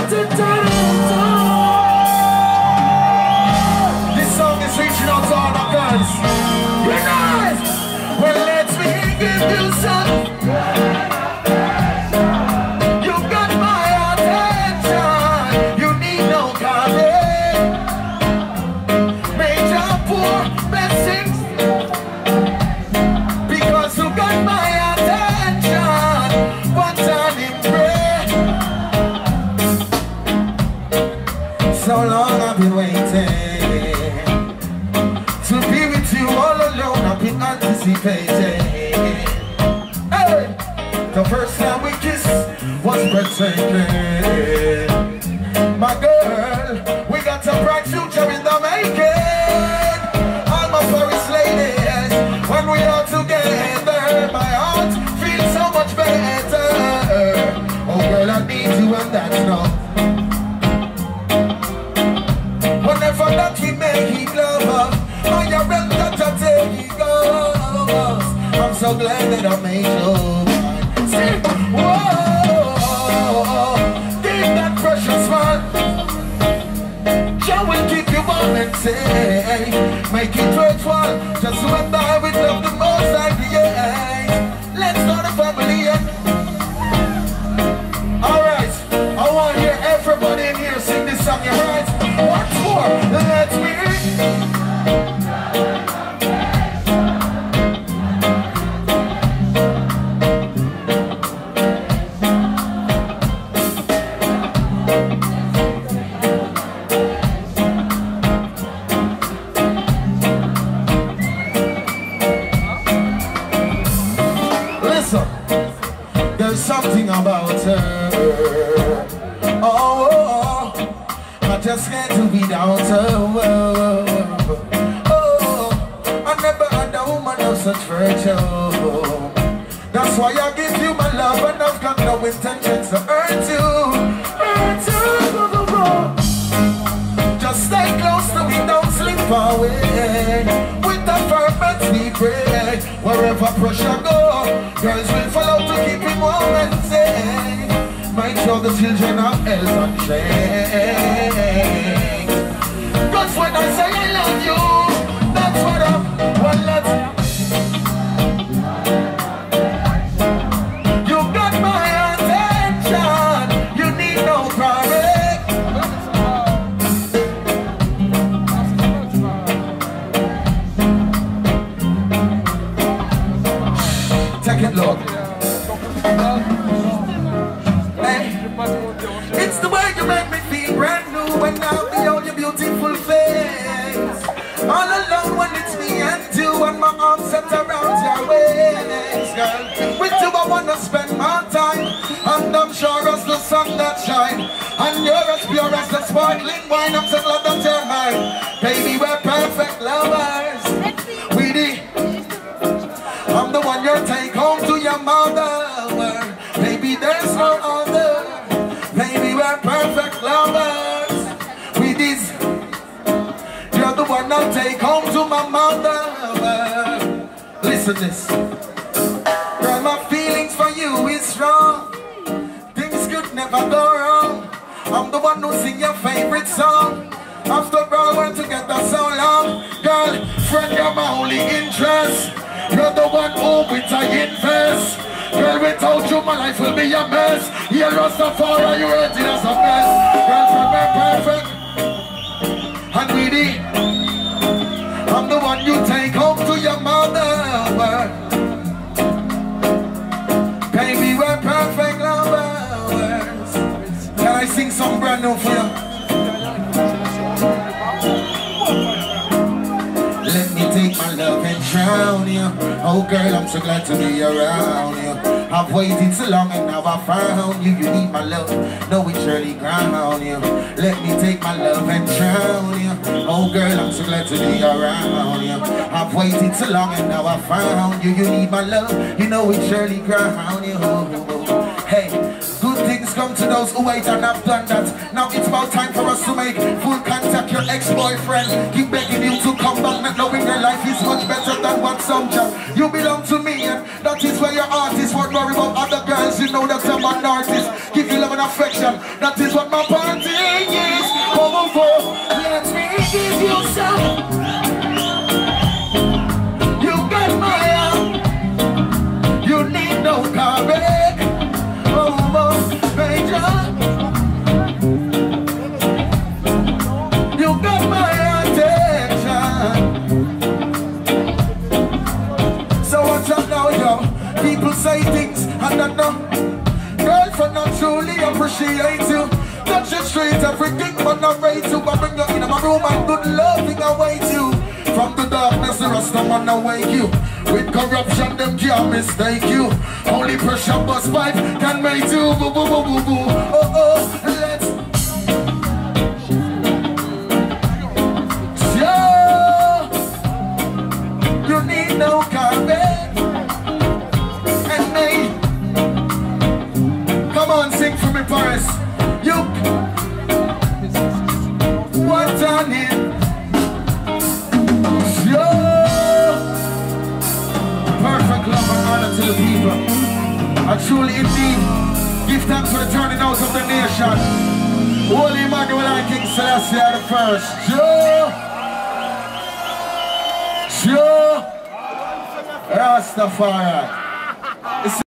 This song is reaching out to all the girls. You're nice. Well, let me give you some. You got my attention. You need no comment. Major poor blessings. Because you got my attention. One time in prayer. So long I've been waiting to be with you all alone. I've been anticipating. Hey! The first time we kissed was breathtaking. My girl, we got a bright future in the making. All my Paris ladies, when we are together, my heart feels so much better. Oh girl, I need you and that's enough. Whenever that we make it love, I am ready to take it goes. I'm so glad that I made you mine. See, whoa, give that precious man. Shall we keep you warm and say, make it virtual, just you and I with love the most I create. Let's start a family. Alright, I want to hear everybody in here sing this song, you right? What's more? Let's hear it. Listen, there's something about her. Oh, I just can't do without her. Oh, I never had a woman of such virtue. That's why I give you my love and I've got no intentions to hurt you. Hurt you. Just stay close to me, don't slip away. With the fervent we pray. Wherever pressure go, girls will follow to keep him warm and safe. Make sure the children have health and strength. Cause when I say I love you, that's what I'm. Well, let's. You got my attention. You need no private. Take it, Lord. It's the way you make me feel brand new and now beyond your beautiful face. All alone when it's me and you and my arms set around your waist, girl. With you I wanna spend my time, and I'm sure as the sun that shine, and you're as pure as the sparkling wine. I'm so glad that you're mine. Baby, we're perfect lovers. I'm the one you take home to your mother. Baby, there's no other. Baby, we're perfect lovers. We this. You're the one I'll take home to my mother. Listen this. Girl, my feelings for you is strong. Things could never go wrong. I'm the one who sing your favorite song. After all, we're together so long. Girl, friend, you're my only interest. You're the one who with I invest. Girl, without you, my life will be a mess. Yeah, Rastafari, you rated as a mess. Girlfriend, we're perfect. And really, I'm the one you take home to your mother. Baby, we're perfect lovers. Can I sing some brand new for you? Let me take my love and drown you. Oh girl, I'm so glad to be around you. I've waited so long and now I found you. You need my love, no it surely ground you. Let me take my love and drown you. Oh girl, I'm so glad to be around you. I've waited so long and now I found you. You need my love, you know it surely ground you. Hey, good things come to those who wait and have done that. Now it's about time for us to make full contact. Your ex-boyfriend keep begging you to come back, not knowing your life is much better than what some job. You belong to me and that is where your heart is. What worry about other girls, you know that I'm an artist. Give you love and affection, that is what my no carbon. Oh, Major, you got my attention. So watch out now, yo. People say things and I know. Girlfriend, I truly appreciate you. Touch the street, everything but not rate you. I bring you in my room and good loving await you. From the darkness, the rest of man awake you. With corruption, them can't mistake you. Only pressure bus pipe can make you boo boo boo boo boo. Oh oh, let's show. You need no carpet. And me. Come on, sing for me, Paris. You. What's on it? Perfect love and honor to the people. I truly indeed give thanks for the turning out of the nation. Holy Emmanuel and King Selassie are the first. Joe Rastafari.